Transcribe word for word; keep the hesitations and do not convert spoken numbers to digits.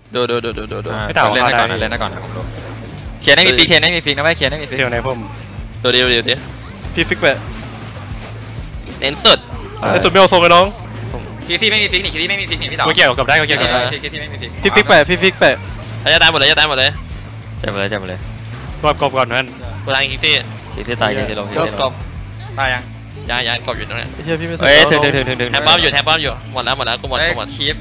ดูดูดูดูดูดูไม่ต่างเล่นได้ก่อนเล่นได้ก่อนผมดูเขียนให้มีฟิกเขียนให้มีฟิกนะไม่เขียนให้มีฟิกเที่ยวในพุ่มตัวเดียวเดียวดิพี่ฟิกแปะเน้นสุดไอ้สุดไม่เอาทรงไอ้น้องคิกซี่ไม่มีฟิกนี่คิกซี่ไม่มีฟิกนี่พี่ต่อเมื่อกี้เอากลับได้เมื่อกี้กลับได้คิกซี่ไม่มีฟิกพี่ฟิกแปะพี่ฟิกแปะจะตายหมดเลยจะตายหมดเลยจับเลยจับเลยกรอบกรอบก่อนนั่นกูตายคิกซี่คิกซี่ตายคิกซี่ลงคิกซี่ลงตายยังยายยายกบอยู่ตรงนี้ไอ้เชี่ยพี่ไม่เฮ้ยถึงถึงถึงถึงถึงแทงป้อมอยู่แทงป้อมอยู่หมดแล้วหมดแล้วกูหมดกูหมดคีฟ